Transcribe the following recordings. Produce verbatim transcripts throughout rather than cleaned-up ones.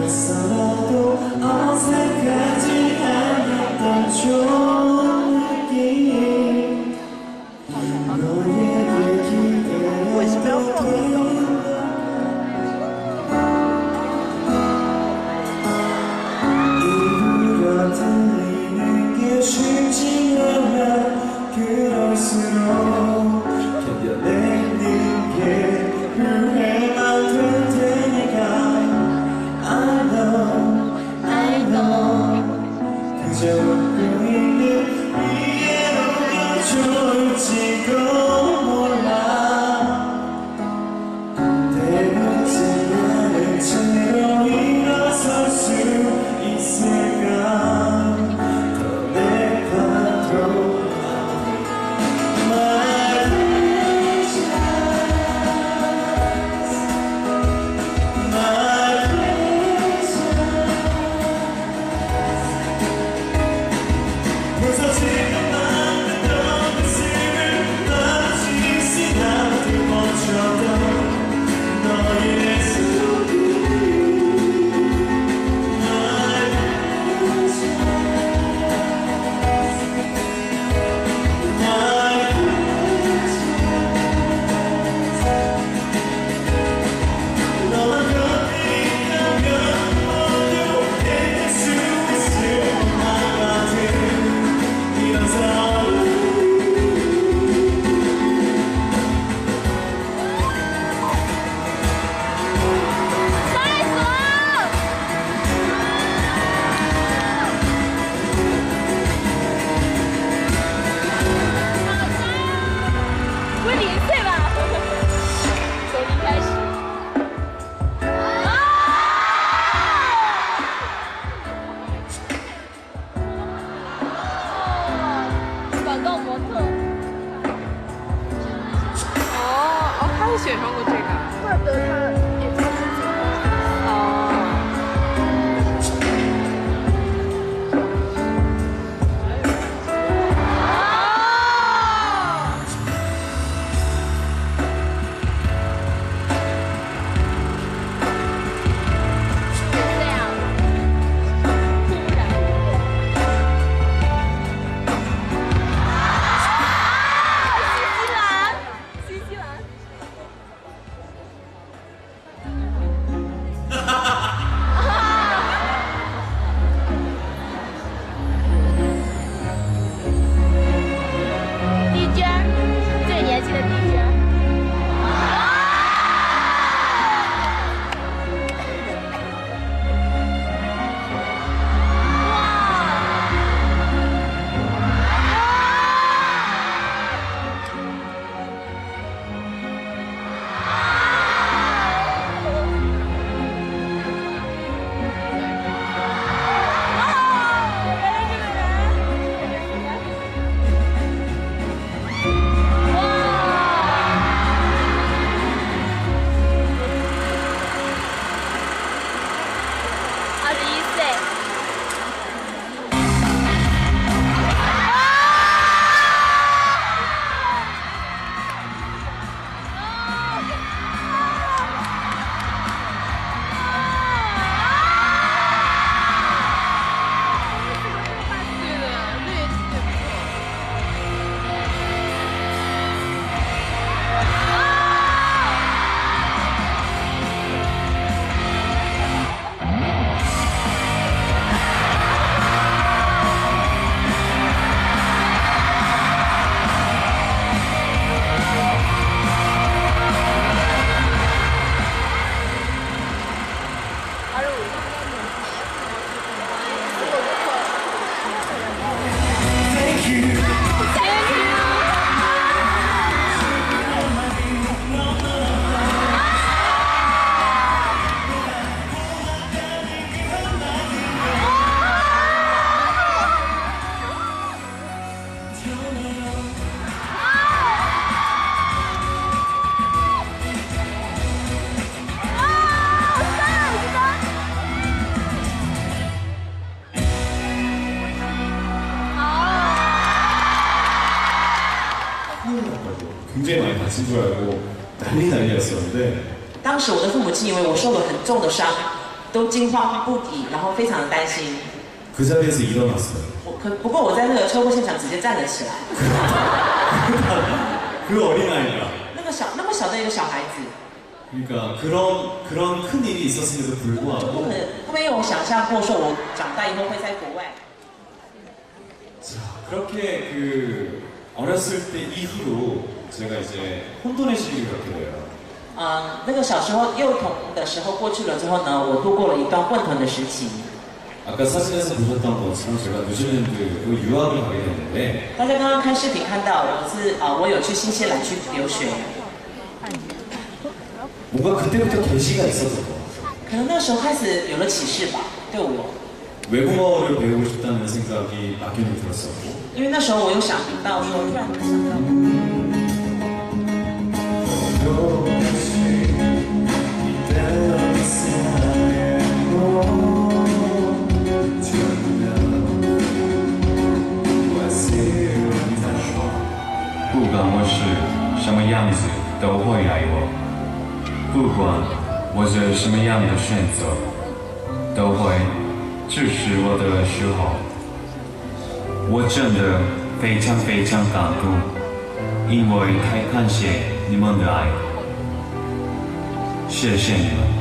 낯설어도 어색하지 않았던 좋은 느낌 너에게 기대해도 돼 이후로 들리는 게 쉽지 않아 그럴수록 견뎌내는 게 후회만 될 테니까 I know, I know 그저 웃고 있는 위로가 좋을지도 몰라 대묻지 않은 채로 일어설 수 있을까 더 내봐도 选上过这个，怪不得他也叫自己哦。这样，突然。新西兰，新西兰。 굉장히 많이 다친 줄 알고 난리 난리였었는데 当时我的父母亲以为我受了很重的伤， 都惊慌不已，然后非常的担心。 그 자리에서 일어났어요. 我可不过我在那个车祸现场直接站了起来。 그 어린아이가 那个小那么小的一个小孩子， 그러니까 그런 그런 큰 일이 있었음에도 不 불구하고 可能，他没有想象过说我长大以后会在国外。 자, 그렇게 그 어렸을 때 이후로 제가 이제 혼돈의 시기를 겪게 돼요. 嗯，那个小时候幼童的时候过去了之后呢，我度过了一段混沌的时期。 아까 사진에서 보셨던 것처럼 제가 뉴질랜드 그 유학을 가게 됐는데 大家刚刚看视频看到，我是啊、呃，我有去新西兰去留学， 뭔가 그때부터 계시가 있었던 것 같아요. 可能那时候开始有了启示吧，对我， 외국어를 배우고 싶다는 생각이 막연히 들었었고 因为那时候我有想到说，突然想到。 不管我是什么样子，都会爱我；不管我是什么样的选择，都会支持我的时候，我真的非常非常感动，因为太感谢你们的爱，谢谢你们，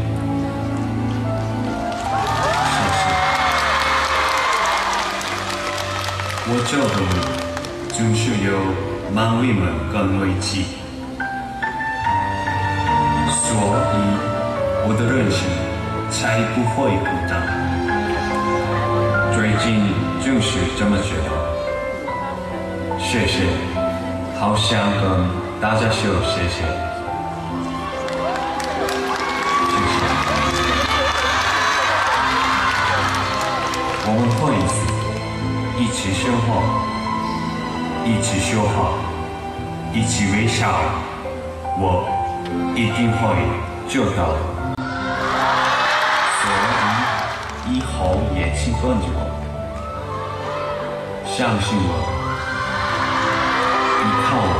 谢谢。我觉得就是有。 man力们跟我一起，所以我的人生才不会孤单。最近就是这么觉得。谢谢，好想跟大家说谢谢，谢谢。我们会一起生活。 一起说好，一起微笑，我一定会做到。所以以后也请跟着我，相信我，依靠我，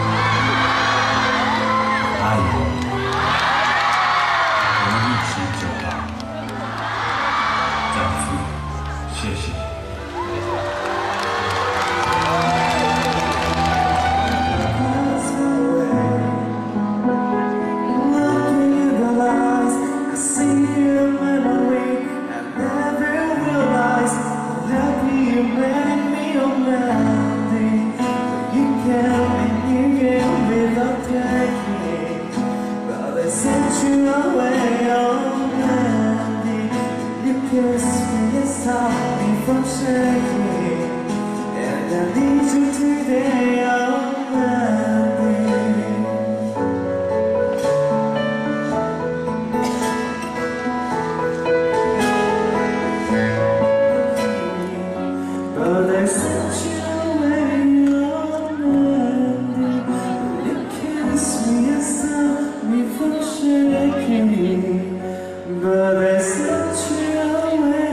爱我，我们一起走到。再次，谢谢。 From shaking, and I need you today, oh Mandy. But I sent you away, oh Mandy. You kiss me and stop me from shaking. But I sent you away.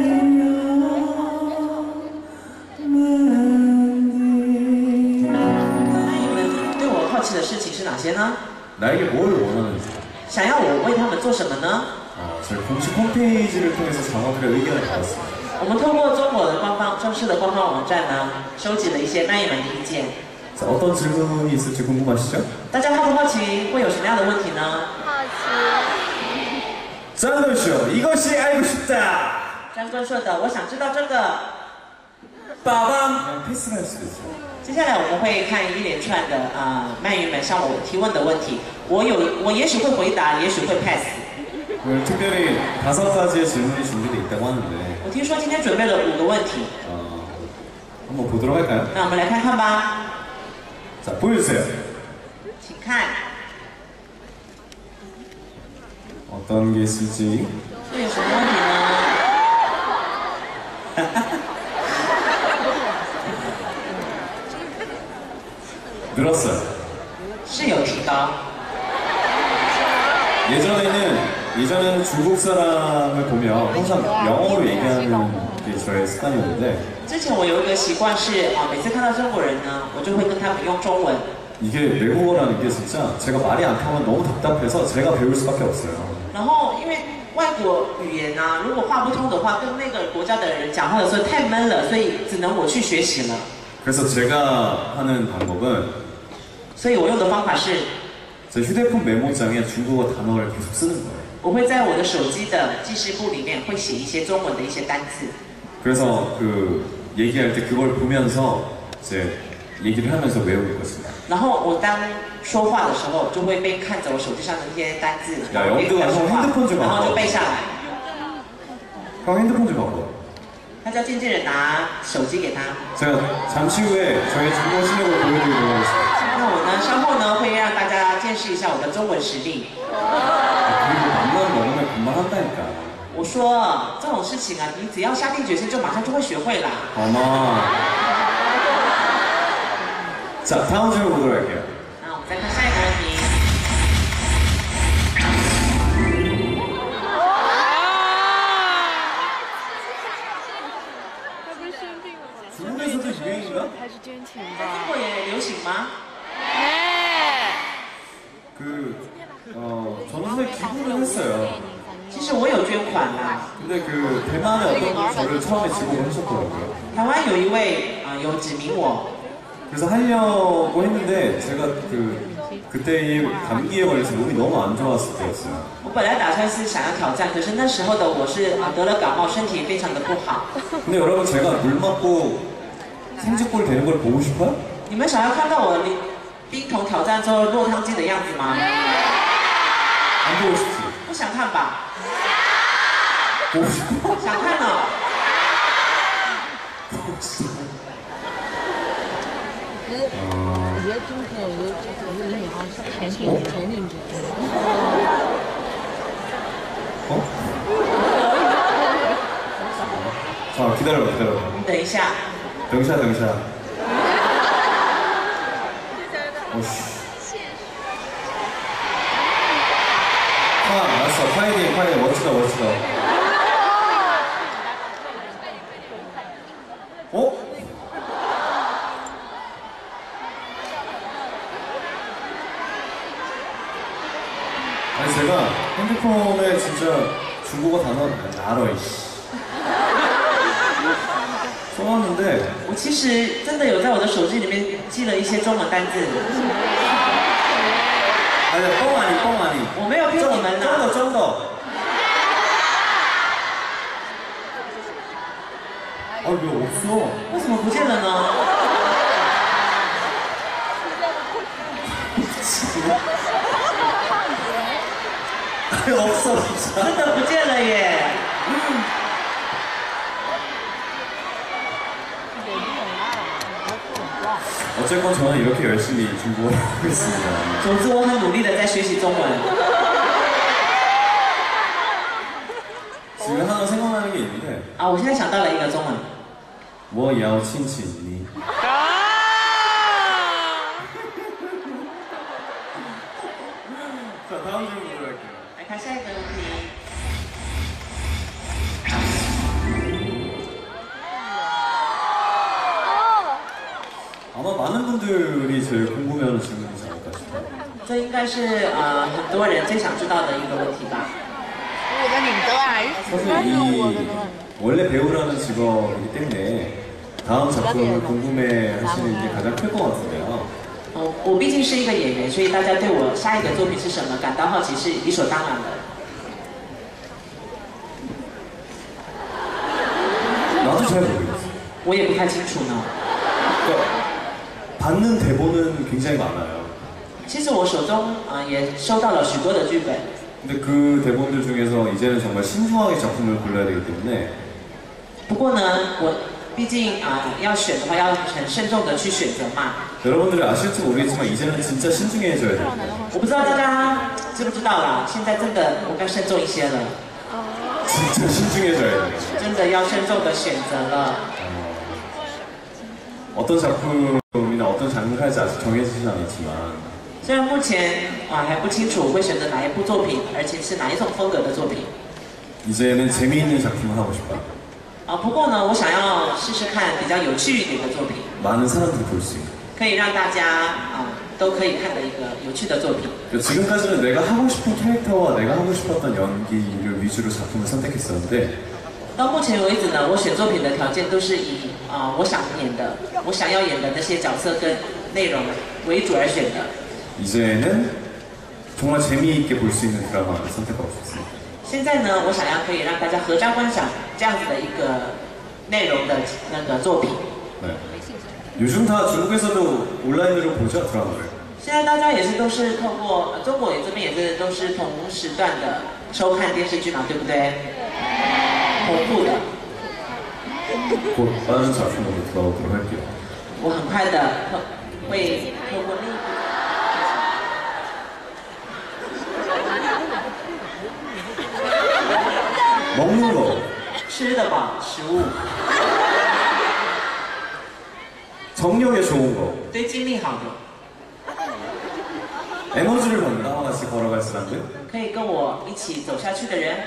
的事情是哪些呢？ 나에게 뭘 원하는지. 想要我为他们做什么呢？ 어, 저희 공식 홈페이지를 통해서 장원들의 의견을 받았습니다. 我们通过中国的官方正式的官方网站呢，收集了一些曼友们的意见。 자, 어떤 질문이 있을지 궁금하시죠? 大家好不好奇会有什么样的问题呢？ 好奇。 짠돌쇼 이것이 알고 싶다. 张哥说的，我想知道这个。 빠밤. 그냥 패스를 할 수도 있죠. 接下来我们会看一连串的啊、呃、鳗鱼们向我提问的问题，我有我也许会回答，也许会 pass。 오늘 특별히 다섯 가지의 질문이 준비되어 있다고 하는데 我听说今天准备了五个问题， 어, 한번 보도록 할까요? 那我们来看看吧。 자, 보여주세요. 请看， 어떤 게 있을지. 会有什么问题呢？ 늘었어요. 是有提高。 예전에는 예전에는 중국 사람을 보면 항상 영어로 얘기하는 게 저의 습관이었는데 之前我有一个习惯是啊，每次看到中国人呢，我就会跟他们用中文。 이게 외국어라는 게 진짜 제가 말이 안 통하면 너무 답답해서 제가 배울 수밖에 없어요. 然后因为外国语言啊，如果话不通的话，跟那个国家的人讲话的时候太闷了，所以只能我去学习了。 그래서 제가 하는 방법은 所以我用的方法是， 제 휴대폰 메모장에 중국어 단어를 계속 쓰는 거예요. 我会在我的手机的记事簿里面会写一些中文的一些单字。 그래서 그 얘기할 때 그걸 보면서 이제 얘기를 하면서 외우고 있습니다. 然后我当说话的时候，就会边看着我手机上的那些单字， 야 然后边 영등아 说 형 话， 핸드폰 좀 然后就 갖고 背下来。 형 핸드폰 좀 갖고 他叫经纪人拿手机给他。 제가 잠시 후에 저의 중국어 실력을 보여드리도록 하겠습니다. 那我呢，稍后呢会让大家见识一下我的中文实力。 아, 그리고 맘만 먹으면 금방 한다니까. 我说这种事情啊，你只要下定决心，就马上就会学会啦。 어마. 자, 다음 질문 보도록 할게요. 那我们再看下一个问题。 他不是生病了吗？ 중국에서도 유행인가? 还是捐钱中吧？ 国也流行吗？ 哎， 그, 어, 저는 사실 기부를 했어요. 其实我有捐款啦。 근데 그 대만의 어떤 분이 저를 처음에 지목을 하셨더라고요. 台湾有一位啊、呃有指明我， 그래서 하려고 했는데 제가 그 그때 감기에 걸려서 몸이 너무 안 좋았을 때였어요. 我本来打算是想要挑战，可是那时候的我是啊、得了感冒，身体非常的不好。 근데 여러분 제가 물 맞고 생쥐골 되는 걸 보고 싶어요? 你们想要看到我冰冰桶挑战之后落汤鸡的样子吗？ 안 보고 싶지? 不想看吧？ 보고 싶어? 想看呢。 我觉得今天有有有那好像是甜品甜品之类的。 어? 자 기다려봐 기다려봐. 你等一下， 등샤 등샤. 오씨. 파 알았어 파이팅 파이팅 멋지다 멋지다. 어? 아니 제가 핸드폰에 진짜 중국어 단어 알아 이씨. 써놨는데 我其实真的有在我的手机里面记了一些中文单字， 아니야 뻥 아니 뻥 아니. 我没有骗你们啦。 좀 더. 아 왜 없어? 为什么不见了呢？ 아니 없어 진짜. 真的不见了耶！ 어쨌건 저는 이렇게 열심히 중국어를 하고 있습니다. 总之，我很努力的在学习中文。 지금 하나 생각나는 게 있는데 啊，我现在想到了一个中文， 뭐 야오 친친니. 啊！ 자 다음 질문으로 할게요. 来看下一个问题。 아마 많은 분들이 제일 궁금해하는 질문이지 않을까 싶어요. 这应该是呃很多人最想知道的一个问题吧。 사실 이 원래 배우라는 직업이기 때문에 다음 작품을 궁금해하시는 게 가장 클 것 같은데요. 哦，我毕竟是一个演员，所以大家对我下一个作品是什么感到好奇是理所当然的。 나도 잘 모르겠어. 我也不太清楚呢。 그러니까 받는 대본은 굉장히 많아요. 其实我手中啊、呃也收到了许多的剧本， 근데 그 대본들 중에서 이제는 정말 신중하게 작품을 골라야 되기 때문에 不过呢，我毕竟啊、要选的话要很慎重的去选择嘛。 여러분들이 아실지 모르겠지만 이제는 진짜 신중해져야 돼요. 我不知道大家知不知道啦，现在真的我该慎重一些了， 진짜 신중해져야 돼요. 真的要慎重的选择了。 어떤 작품이나 어떤 장르를 할지 아직 정해지진 않았지만 虽然目前啊、还不清楚我会选择哪一部作品，而且是哪一种风格的作品。 이제는 재미있는 작품을 하고 싶다. 啊，不过呢，我想要试试看比较有趣一点的作品， 많은 사람들이 볼 수 있는. 可以让大家啊、 都可以看的一个有趣的作品。 지금까지는 내가 하고 싶은 캐릭터와 내가 하고 싶었던 연기를 위주로 작품을 선택했었는데 到目前为止呢，我选作品的条件都是以啊、呃、我想演的、我想要演的那些角色跟内容为主而选的。 이제는 정말 재미있게 볼 수 있는 드라마를 선택하고 싶습니다. 现在呢，我想要可以让大家合家观赏这样子的一个内容的那个作品。 네. 요즘 다 중국에서도 온라인으로 보죠 드라마를. 现在大家也是都是透过、呃、中国这边也是都是同时段的收看电视剧嘛，对不对？同步的。 곧 다른 작품으로 돌아오도록 할게요. 我很快的会透过另一部。 먹는 거. 吃的吧，食物。 정력에 좋은 거. 对精力好的， 에너지를 받는 나와 같이 걸어갈 사람들. 可以跟我一起走下去的人。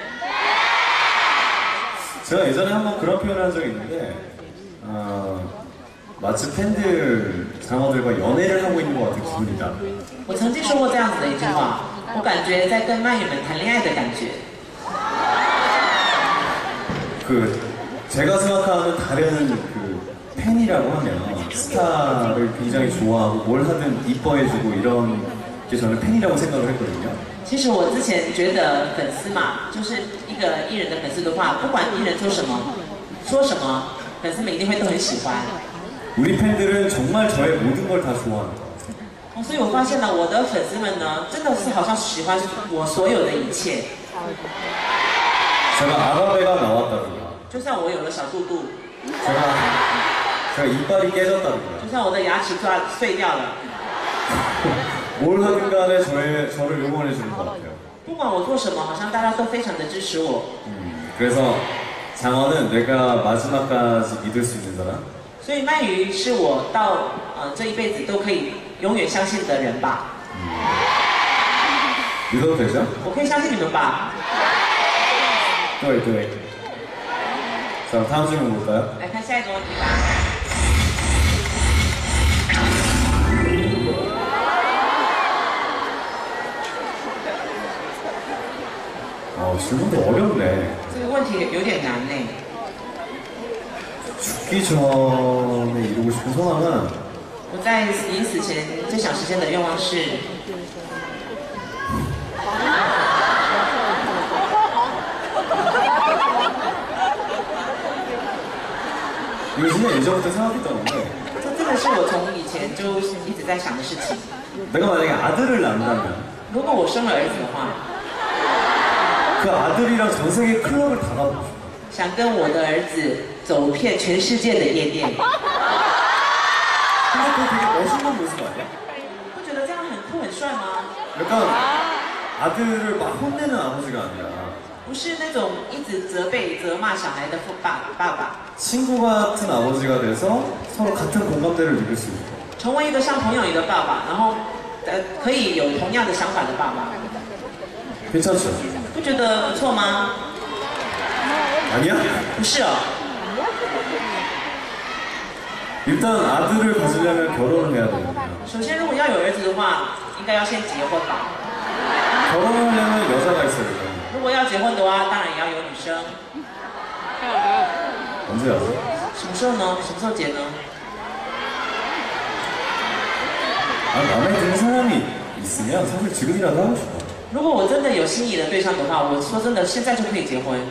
제가 예전에 한번 그런 표현을 한 적이 있는데 어, 마치 팬들 장어들과 연애를 하고 있는 것 같은 기분이다. 我曾经说过这样子的一句话，我感觉在跟漫友们谈恋爱的感觉。 그 제가 생각하는 다른 그 팬이라고 하면 스타를 굉장히 좋아하고 뭘 하든 이뻐해주고 이런 게 저는 팬이라고 생각을 했거든요. 其实我之前觉得粉丝嘛，就是一个艺人的粉丝的话，不管艺人做什么、说什么，粉丝们一定会都很喜欢。 우리 팬들은 정말 저의 모든 걸 다 좋아하는 것 같아요. 哦，所以我发现了我的粉丝们呢，真的是好像喜欢我所有的一切。 제가 아가베가 나왔다든가 就像我有了小肚肚， 제가 제가 이빨이 깨졌다든가 就像我的牙齿抓碎掉了， 뭘 하든 간에 저의, 저를 응원해 주는 것 같아요. 不管我做什么，好像大家都非常的支持我。 음, 그래서 장어는 내가 마지막까지 믿을 수 있는 사람. 所以鳗鱼是我到呃这一辈子都可以永远相信的人吧。 믿어도 되죠? 我可以相信你们吧。 네, 네. 자, 다음 질문 볼까요? 来看下一个问题吧。 어, 질문도 어렵네. 这个问题有点难呢。 죽기 전에 이루고 싶은 소망은 我在临死前最想实现的愿望是， 이거 진짜 예전부터 생각했던 건데 这真的是我从以前就一直在想的事情。 내가 만약에 아들을 낳는다면 如果我生了儿子的话， 그 아들이랑 전 세계 클럽을 다 가보고 싶어. 想跟我的儿子走遍全世界的夜店。 근데 그거 되게 멋있는 모습 아니야? 不觉得这样很酷很帅吗？ 약간 아들을 막 혼내는 아버지가 아니라 不是那种一直责备、责骂小孩的父爸爸爸， 친구 같은 아버지가 돼서 서로 같은 공감대를 느낄 수 있고 成为一个像朋友一个爸爸，然后呃可以有同样的想法的爸爸， 괜찮죠? 不觉得不错吗？ 아니야? 不是哦， 일단 아들을 가지려면 결혼을 해야 되거든요. 首先如果要有儿子的话，应该要先结婚吧。 결혼을 하려면 여자가 있어야 되거든요. 如果要结婚的话，当然也要有女生。 언제 하지? 什么时候呢？什么时候结呢？ 아, 마음에 드는 사람이 있으면 사실 지금이라도 하고 싶어. 如果我真的有心仪的对象的话，我说真的，现在就可以结婚。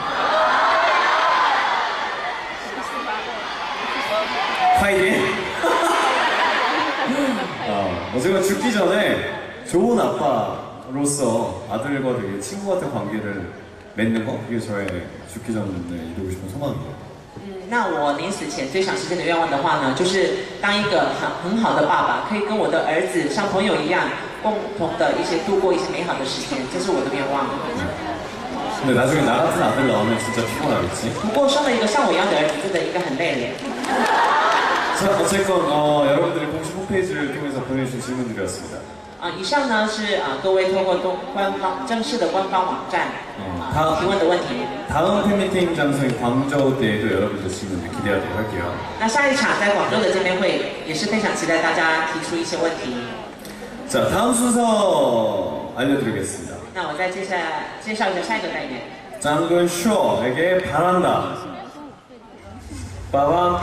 파이팅! 어, 어제가 죽기 전에 좋은 아빠로서 아들과 되게 친구 같은 관계를 맺는 거? 그게 저의 죽기 전에 이루고 싶은 소망이에요. 嗯，那我临死前最想实现的愿望的话呢，就是当一个很很好的爸爸，可以跟我的儿子像朋友一样，共同的一些度过一些美好的时间，这是我的愿望。 근데 나중에 나 같은 아들 나오면 진짜 피곤하겠지? 不过生了一个像我一样的儿子，真的应该很累嘞。 자, 어쨌건 어, 여러분들이 공식 홈페이지를 통해서 보내주신 질문들이었습니다. 啊，以上呢是啊各位通过公官方正式的官方网站 어, 啊 다, 提问的问题。 다음 팬미팅 장소인 광저우 때에도 여러분들 질문들 기대하도록 할게요. 那下一场在广州的见面会也是非常期待大家提出一些问题。 자, 다음 순서 알려드리겠습니다. 那我再接下介绍一下下一个概念。 장근 쇼에게 바란다. 빠밤.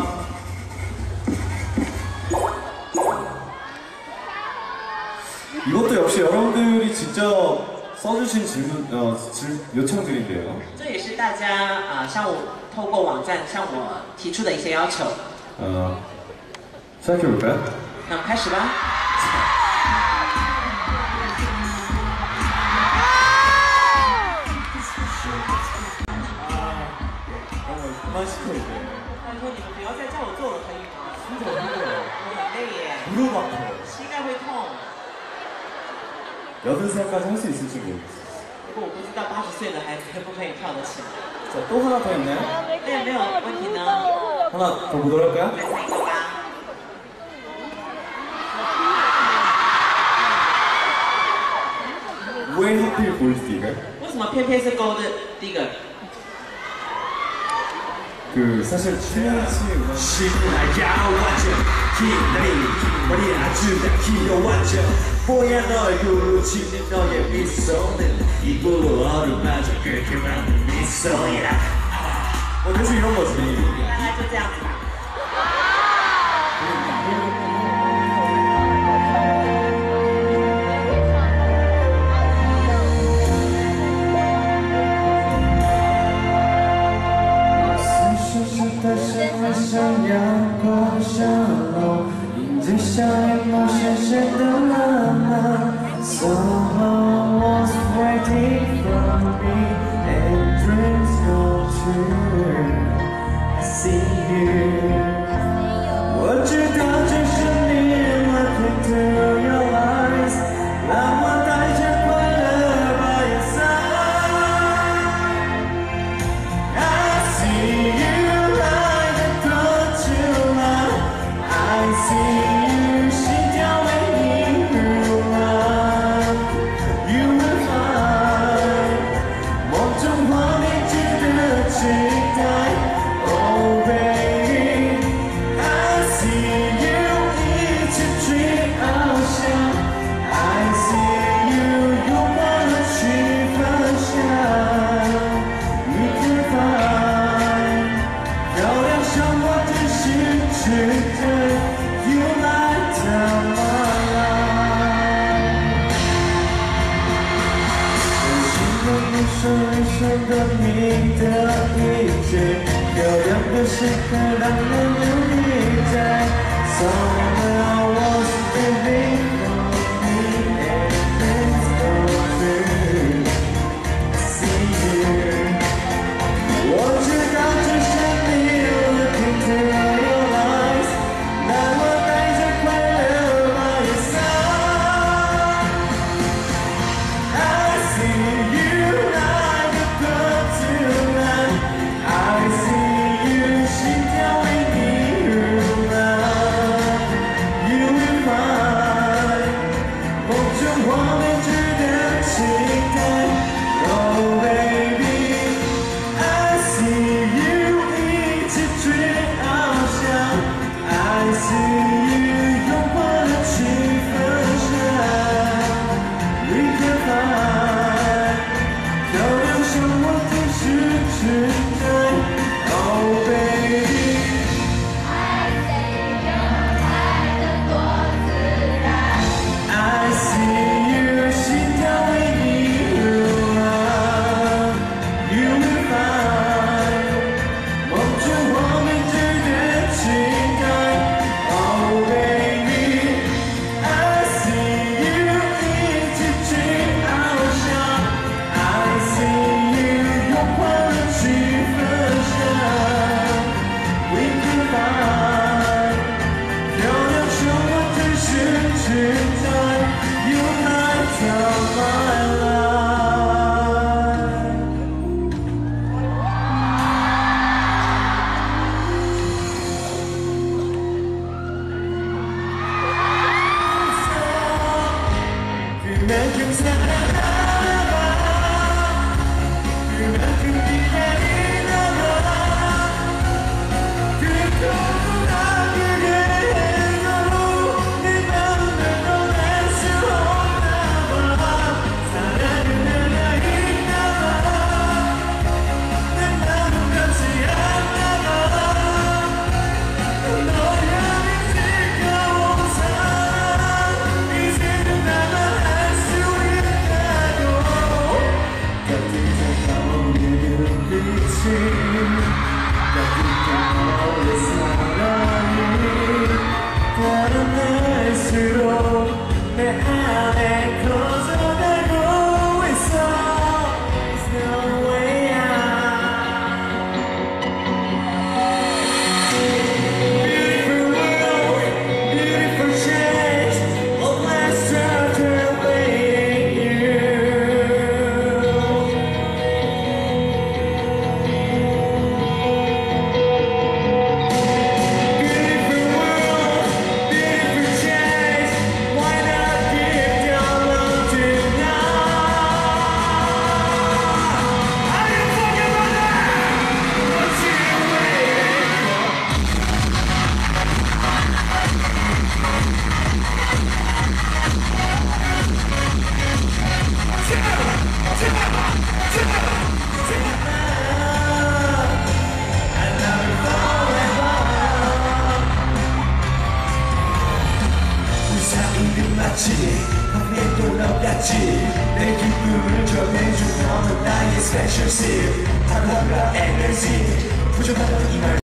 이것도 역시 여러분들이 직접 써주신 질문, 어, 질, 요청들인데요. 这也是大家啊、向我透过网站向我提出的一些要求。 어, 시작해볼까요? 那我们开始吧。 그만 시켜 이제. 拜托你们不要再叫我做了，可以吗？ 진짜 힘들어요. 我很累耶， 무릎 아파요. 膝盖会痛。 여든 살까지 할 수 있을지 모르겠어요. 不过我不知道八十岁了还可不可以跳得起来。 자, 또 하나 더 있나요? 那有没有问题呢？ 하나 더 보도록 할까요? 再猜一个吧。 왜 하필 골드디가? 为什么偏偏是 Gold Digger？ 그 사실 춤이치 음악 신나야 완전 기다리 머리 아주 다 귀여워 완전 뭐야 너의 굴러치는 너의 미소는 입으로 얼음마저 그렇게 만든 미소야 어, 대충 이런 거지. 大概就这样子吧。 像阳光降落，迎着笑脸冒险谁的浪漫 Someone was waiting for me and dreams come true I see you 我知道这是你 Look into your eyes 让我带着快乐 by your side I see you I see you， 心跳为你而乱 You will find 梦中画面值得期待 Oh baby I see you 一起追翱翔 I see you 拥抱了去方向 You can find 漂亮像我的是值得 You light up my life 我心中不是人生的你的一切漂亮的时刻让人有你在 Someone was living for me and things go through I see you 我知道这是你 Look into your eyes 让我带着快乐 by your side I see you like a bird tonight I see you 心跳为你而乱 You will find 너의 사랑이 달아날수록 내 안에 커져가고 있어. There's no way out. Beautiful world, beautiful change, all last after waiting you. Beautiful world, beautiful change, why not give your love tonight? Are you fucking with that? What you waiting for? 우리 사이는 마치 밤에 또 너같이 내 기분을 전해준 너는 나의 스페셜 십 하루하루 에너지 부족하던 이말